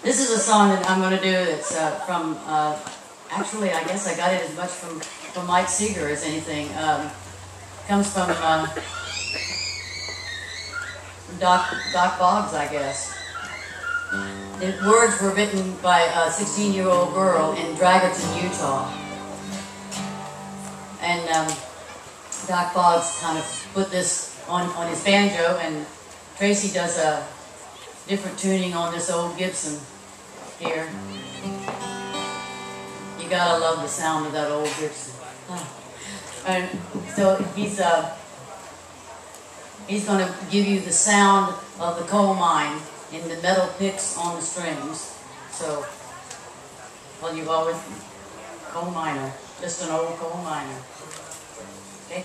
This is a song that I'm going to do that's from, actually I guess I got it as much from Mike Seeger as anything. Comes from Doc Boggs, I guess. The words were written by a 16-year-old girl in Dragerton, Utah. And Doc Boggs kind of put this on his banjo, and Tracy does a different tuning on this old Gibson here. You gotta love the sound of that old Gibson. And so he's going to give you the sound of the coal mine in the metal picks on the strings. So, well, you've always, coal miner, just an old coal miner. Okay?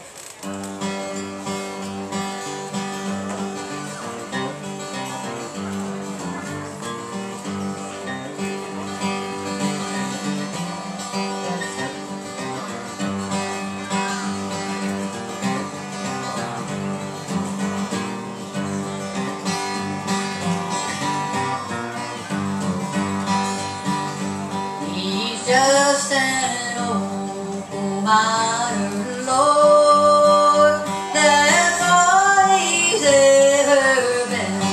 Just an old coal miner, Lord, that's all he's ever been.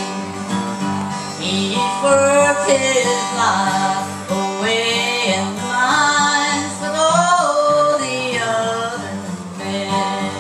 He's worked his life away in the mines with all the other men.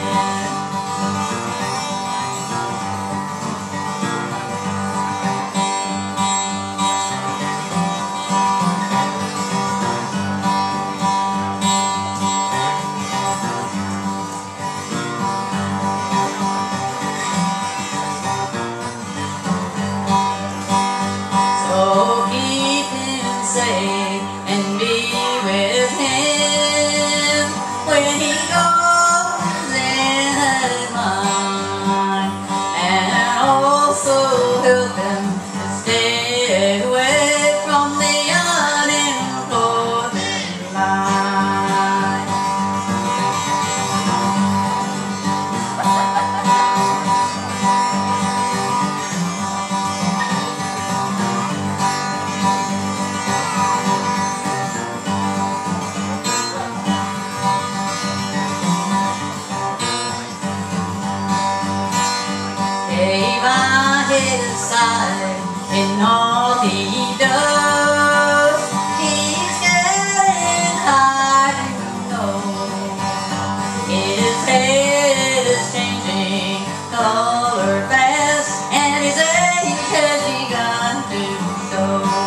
And be with him when he goes in his mind, and also help him to stay away from the unemployment line. Stay by his side in all he does. He's getting high, you know. His head is changing color fast, and his age has begun to show.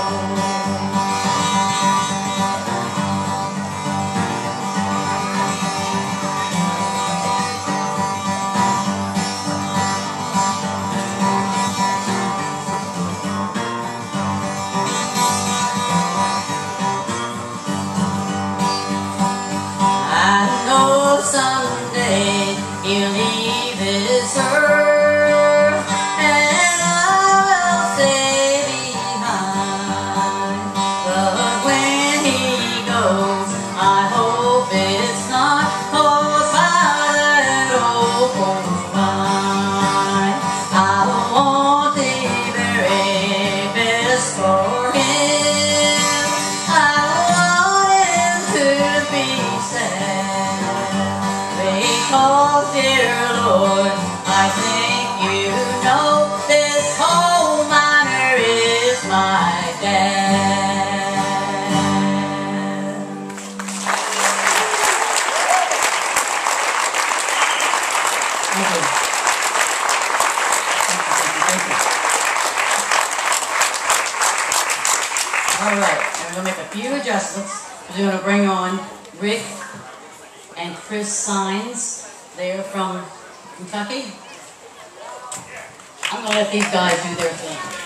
Someday he'll leave this earth, and I'll stay behind. But when he goes, I hope it's not caused by that old coal mine. I want the very best for him. I want him to be sad. Because, dear Lord, I think you know this coal miner is my dad. Thank you. Thank you. All right, I'm going to make a few adjustments. We're going to bring on Rick and Chris Signs. They're from Kentucky. I'm going to let these guys do their thing.